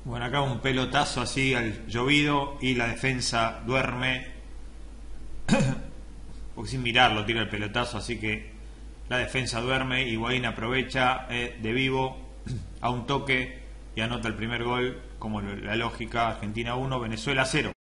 Bueno, acá un pelotazo así al llovido y la defensa duerme, porque sin mirarlo tira el pelotazo, así que la defensa duerme. Higuaín aprovecha de vivo a un toque y anota el primer gol, como la lógica. Argentina 1, Venezuela 0.